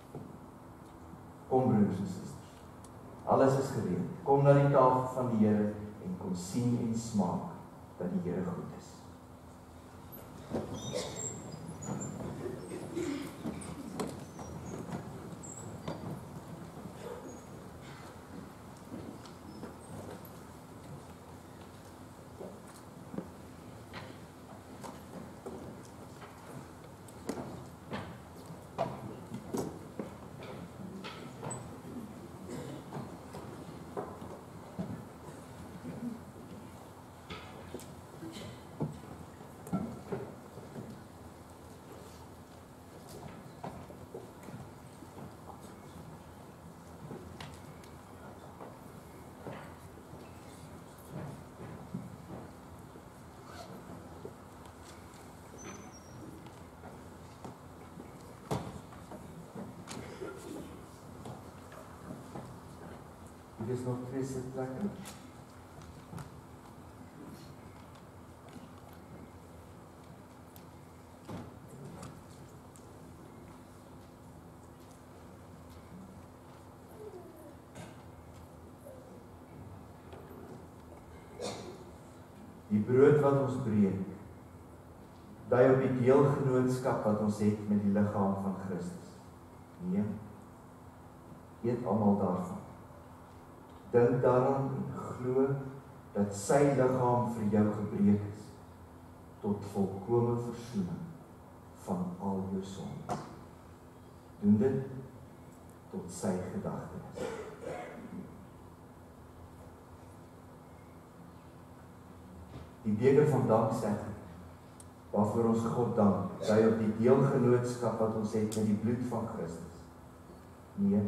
[SPEAKER 1] Kom broers en susters, alles is gereed. Kom na die tafel van die Here en kom sien en smaak dat die Here goed is. Hier is nog 2 sitplekke. Die brood wat ons breek, dui op die deelgenootskap wat ons het met die liggaam van Christus. Nee, eet almal daarvan. Dink daaraan en glo dat sy liggaam vir jou gebreek is, tot volkome versoening van al jou sonde. Doen dit tot sy gedagtenis. Die beker van danksegging, waarvoor ons God dank, dui op die deelgenootskap wat ons het met die bloed van Christus. Nee,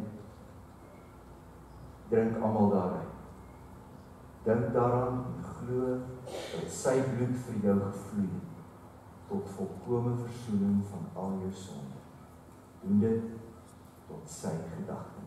[SPEAKER 1] drink almal daaruit. Dink daaraan en glo dat sy bloed vir jou gevloei het, tot volkome versoening van al jou sonde. Doen dit tot sy gedagtenis.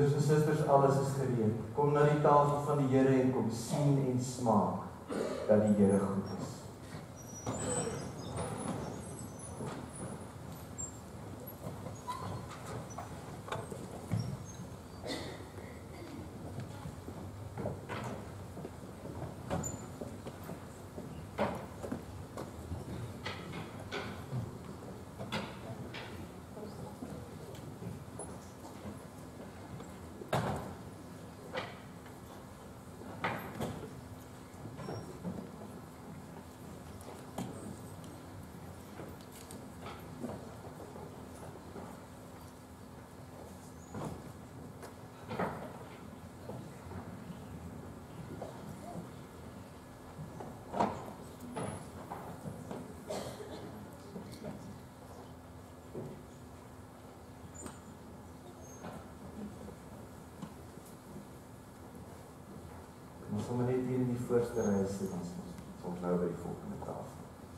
[SPEAKER 1] Broeders en susters, alles is gereed. Kom na die tafel van die Here en kom sien en smaak dat die Here goed is. Ons sal maar net hier in die voorste ry sit, ons nou by die volgende tafel.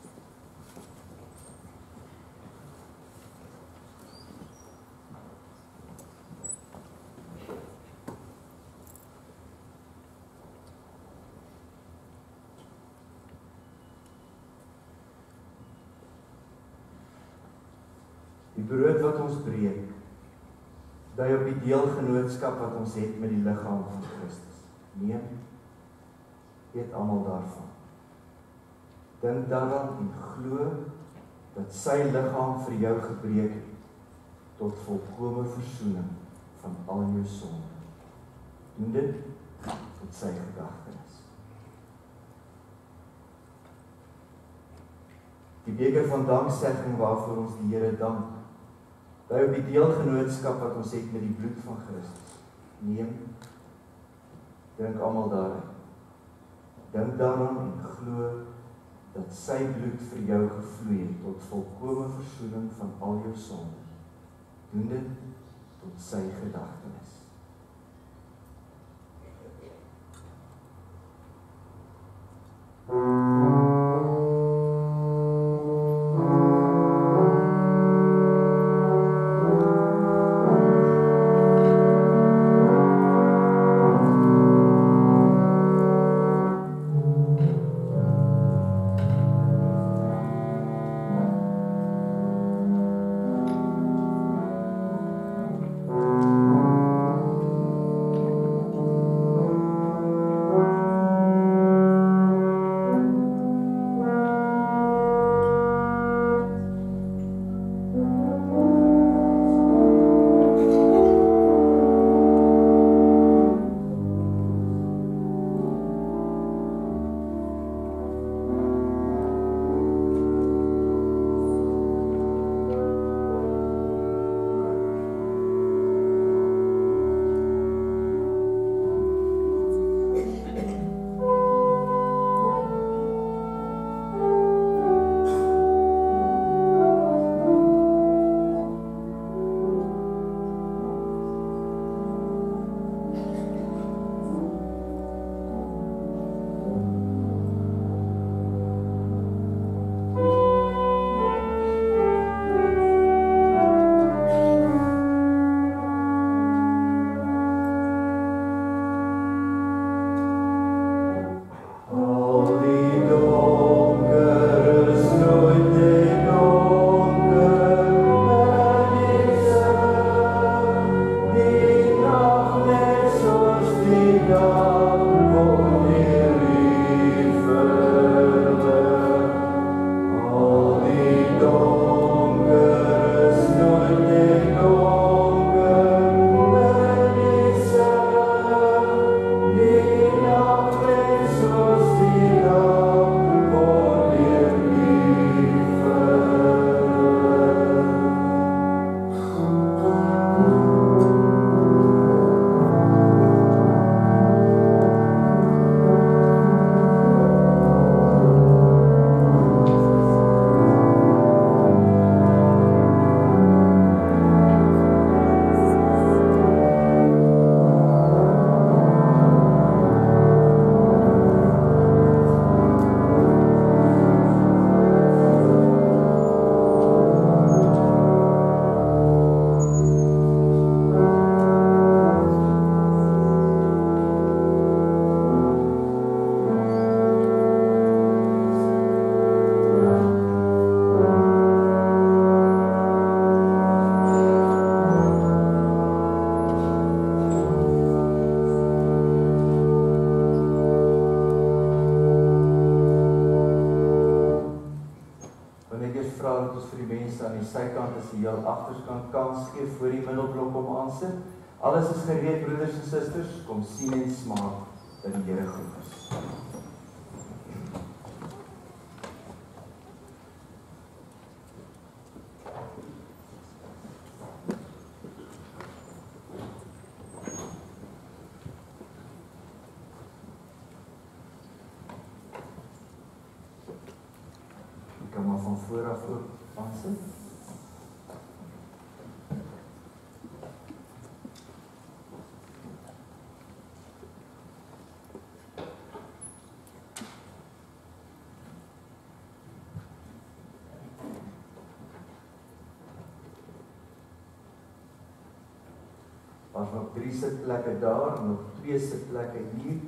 [SPEAKER 1] Die brood wat ons breek, dui op die deelgenootskap wat ons het met die liggaam van Christus. Neem, eet almal daarvan. Dink daaraan en glo dat sy liggaam vir jou gebreek het tot volkome versoening van al jou sonde. Doen dit tot sy gedagtenis. Die beker van danksegging waarvoor ons die Here dank, dui op die deelgenootskap wat ons het met die bloed van Christus. Neem, drink almal daarin. Dink daaraan en glo dat sy bloed vir jou gevloei het tot volkome versoening van al jou sonde. Doen dit tot sy gedagtenis. sykant as die heel agterskant kans gee voor die middelblok om aansit. Alles is gereed, broeders en susters, kom sien en smaak dat die Here goed is. Ek kan maar van vooraf ook aansit. Daar's nog 3 sitplekke daar, nog 2 sitplekke hier.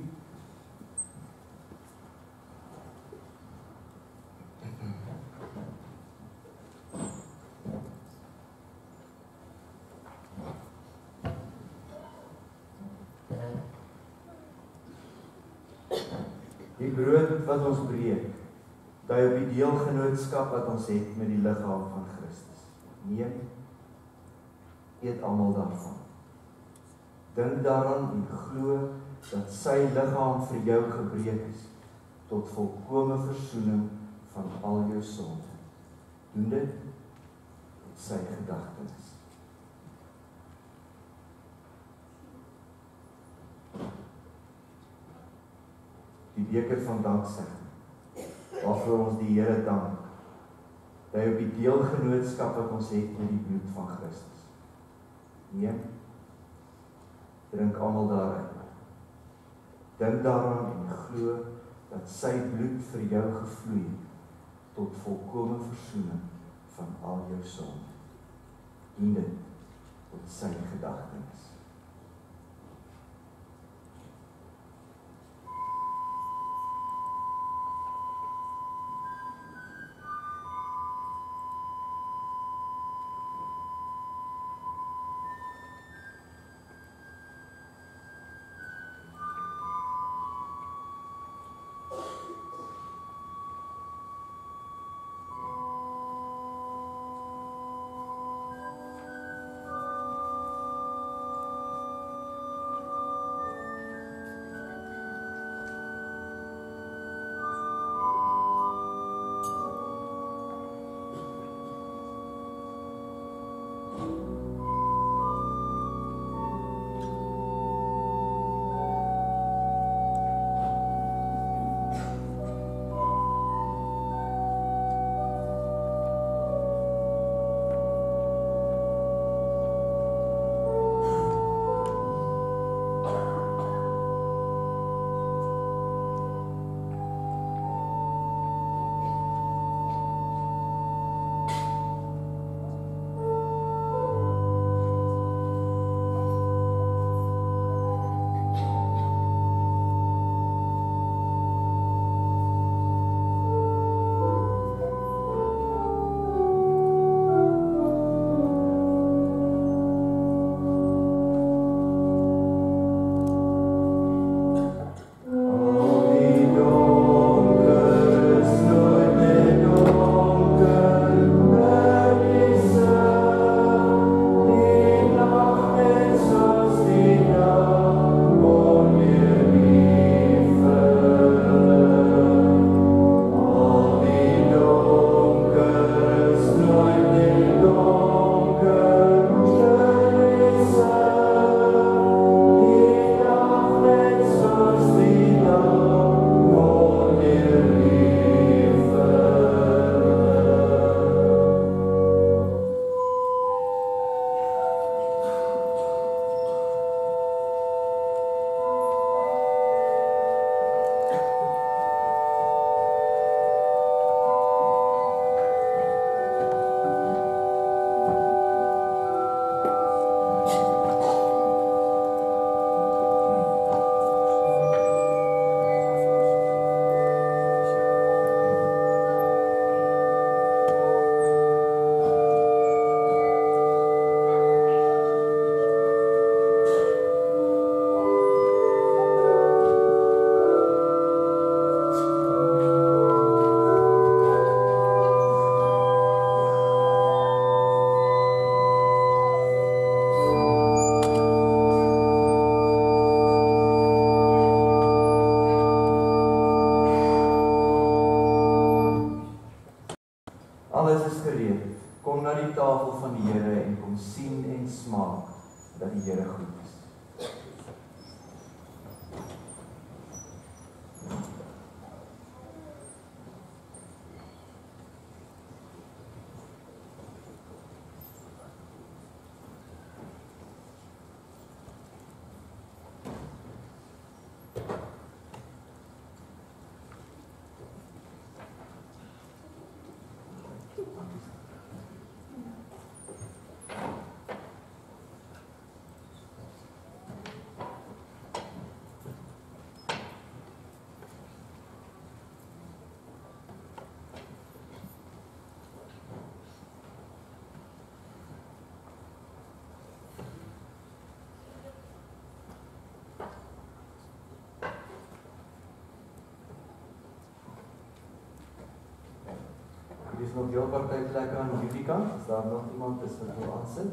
[SPEAKER 1] Die brood wat ons breek, dui op die deelgenootskap wat ons het met die liggaam van Christus. Neem, eet almal daarvan. Dink daaraan en glo dat sy liggaam vir jou gebreek is tot volkome versoening van al jou sonde. Doen dit tot sy gedagtenis. Die beker van danksegging, waarvoor ons die Here dank, dui op die deelgenootskap wat ons het met die bloed van Christus. Neem, drink almal daarin. Dink daaraan en glo dat sy bloed vir jou gevloei het tot volkome versoening van al jou sonde. Doen dit tot sy gedagtenis. kom na die tafel van die Here en kom sien en smaak dat die Here goed is. Er is nog heel paar plekke aan hierdie kant, as daar nog iemand is wat wil aansit.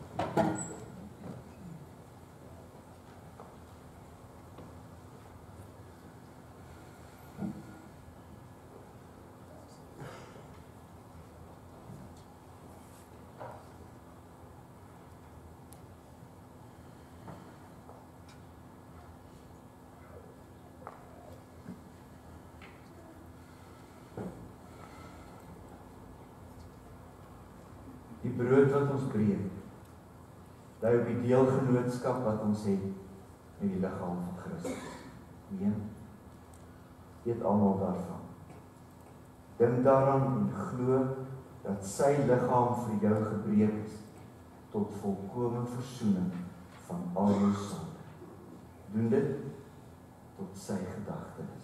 [SPEAKER 1] Die brood wat ons breek, dui op die deelgenootskap wat ons het met die liggaam van Christus. Neem, eet almal daarvan. Dink daaraan en glo dat sy liggaam vir jou gebreek is tot volkome versoening van al jou sonde. Doen dit tot sy gedagtenis.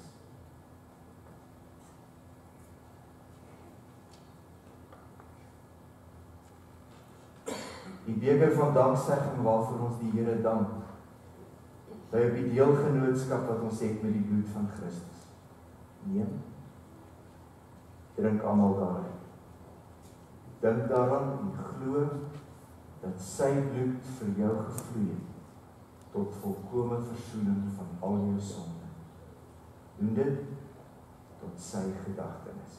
[SPEAKER 1] Die beker van danksegging waarvoor ons die Here dank, dui op die deelgenootskap wat ons het met die bloed van Christus. Neem, drink almal daaruit. Dink daaraan en glo dat sy bloed vir jou gevloei het tot volkome versoening van al jou sonde. Doen dit tot sy gedagtenis.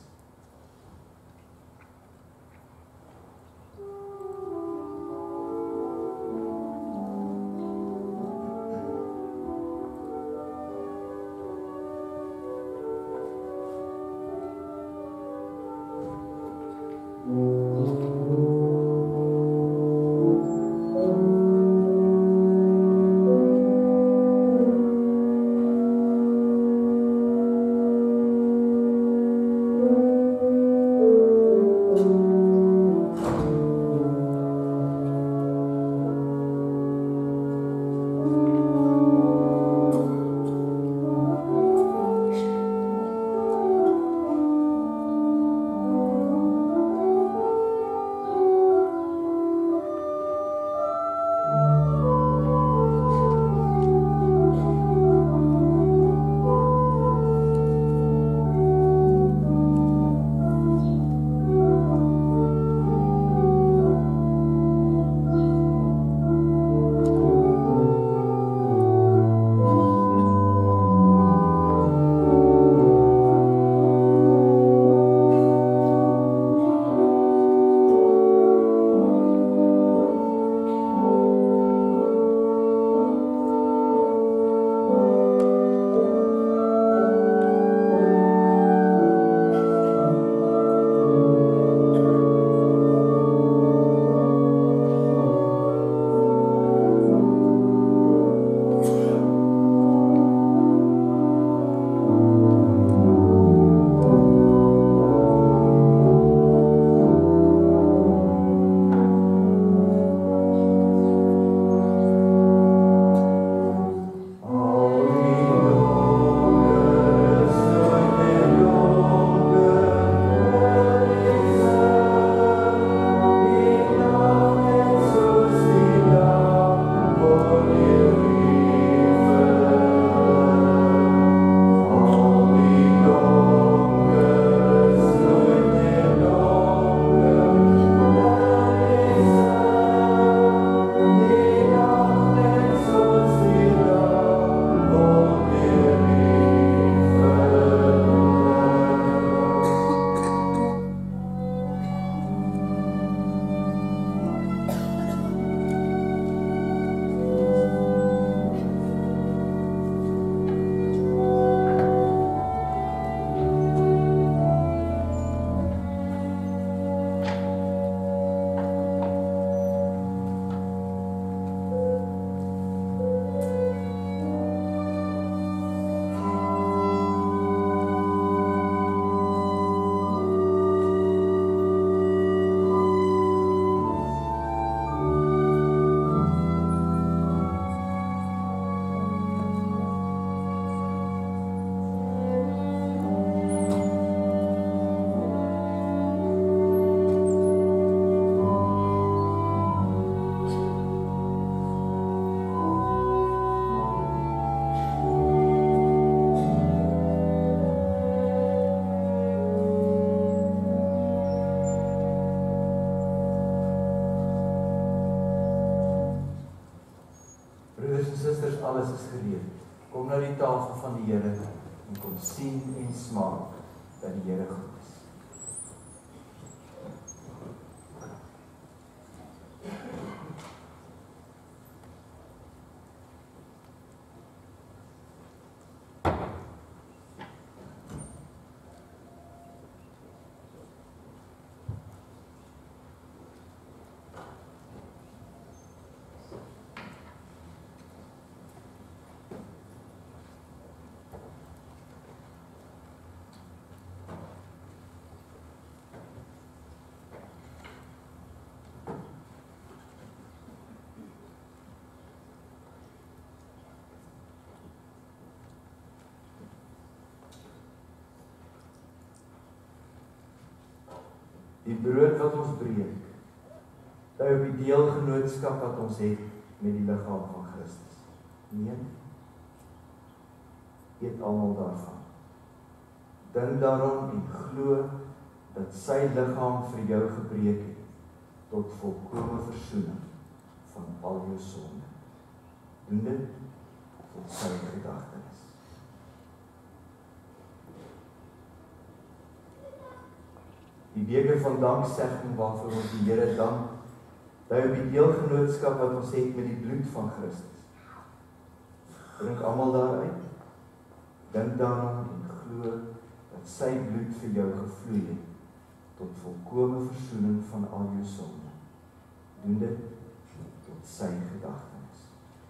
[SPEAKER 1] alles is gereed. Kom na die tafel van die Here en kom sien en smaak dat die Here goed is. Die brood wat ons breek, dui op die deelgenootskap wat ons het met die liggaam van Christus. Nee, eet almal daarvan. Dink daaraan en glo dat sy liggaam vir jou gebreek het, tot volkome versoening van al jou sonde. Doen dit tot sy gedagtenis. Die beker van danksegging waarvoor ons die Here dank, dui op die deelgenootskap wat ons het met die bloed van Christus. Drink almal daaruit, dink daaraan en glo dat sy bloed vir jou gevloei het, tot volkome versoening van al jou sonde. Doen dit tot sy gedagtenis.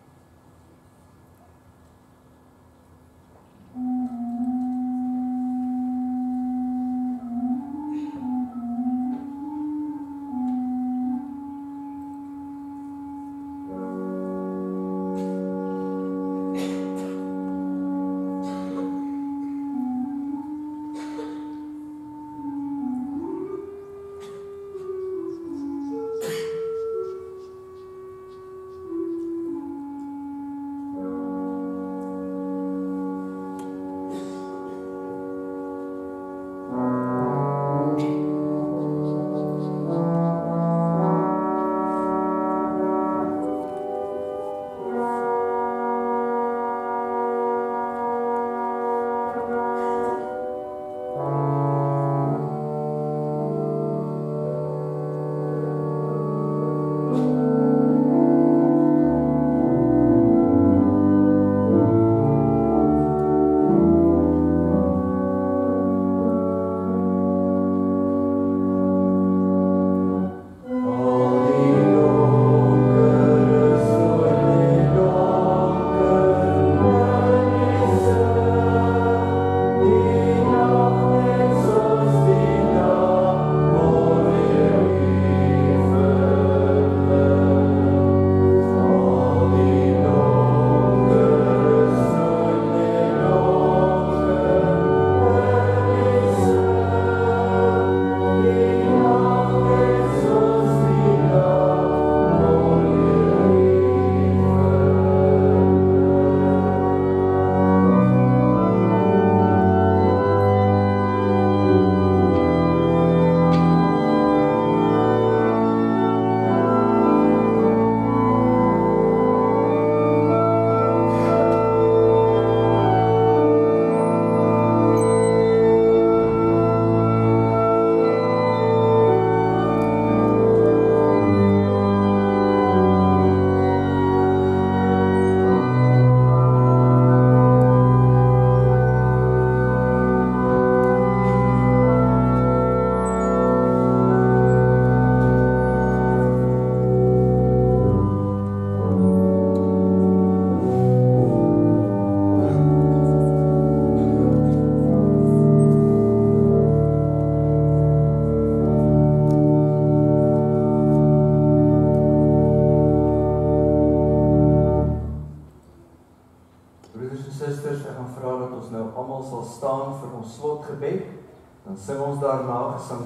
[SPEAKER 1] Slotgebed, dan sing ons daarna Gesang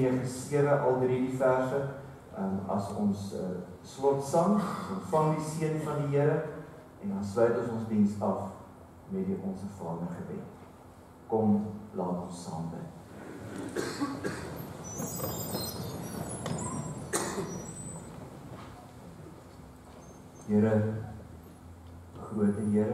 [SPEAKER 1] 297 al 3 die verse as ons slotsang, ontvang die seën van die Here en dan sluit ons diens af met die Onse Vader gebed. Kom, laat ons saam bid. Here, groote Here.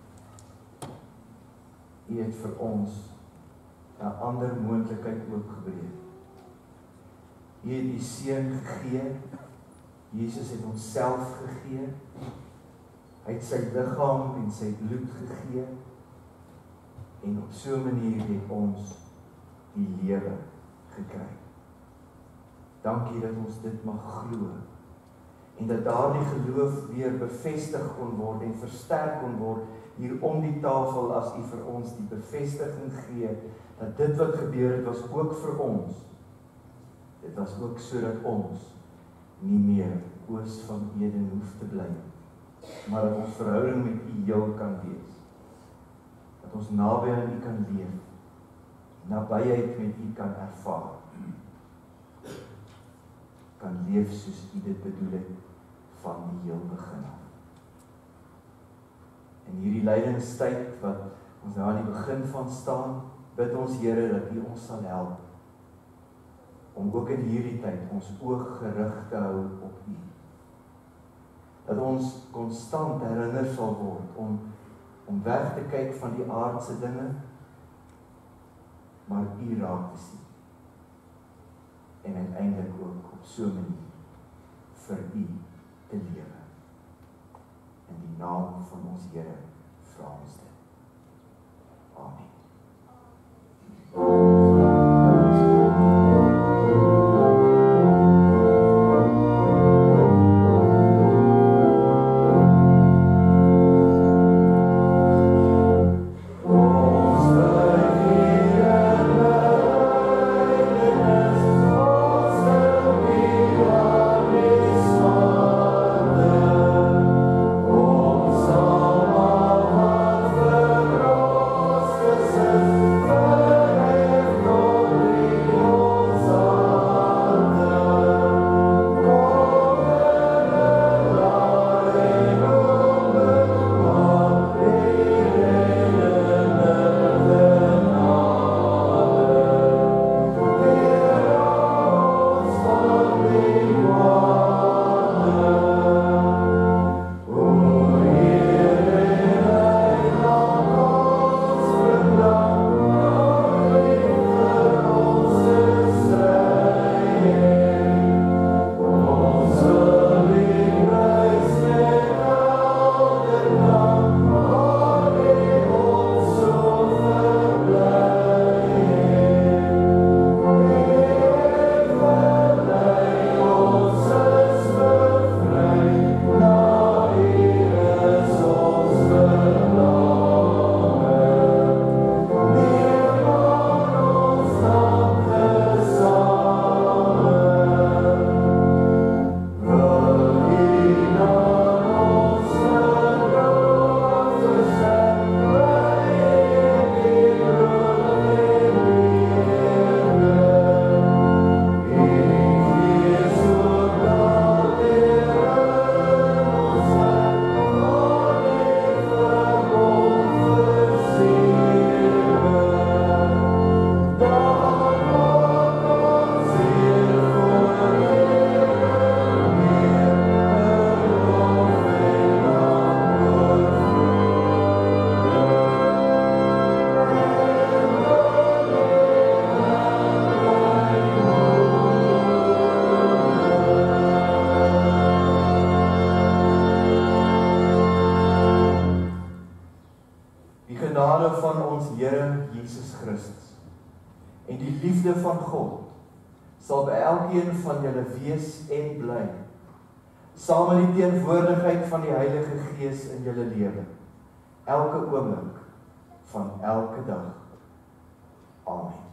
[SPEAKER 1] U het vir ons 'n ander moontlikheid oopgebreek. U het die Seun gegee. Jesus het homself gegee. Hy het sy liggaam en sy bloed gegee. En op so 'n manier het ons die lewe gekry. Dankie dat ons dit mag glo. En dat daardie geloof weer bevestig kon word en versterk kon word hier om die tafel as u vir ons die bevestiging gee dat dit wat gebeur het was ook vir ons. Dit was ook sodat ons nie meer oos van Eden hoef te bly, maar dat ons verhouding met u heel kan wees. Dat ons naby aan u kan leef, nabyheid met u kan ervaar, kan leef soos u dit bedoel het van die heel begin af. In hierdie lydingstyd wat ons nou aan die begin van staan, bid ons Here dat u ons sal help om ook in hierdie tyd ons oog gerig te hou op u. Dat ons konstant herinner sal word om weg te kyk van die aardse dinge, maar u raak te sien. En uiteindelik ook op so 'n manier vir u te lewe. In die naam van ons Here vra ons dit. Amen. Van ons Here Jesus Christus en die liefde van God sal by elkeen van julle wees en bly, saam met die teenwoordigheid van die Heilige Gees in julle lewe, elke oomblik van elke dag. Amen.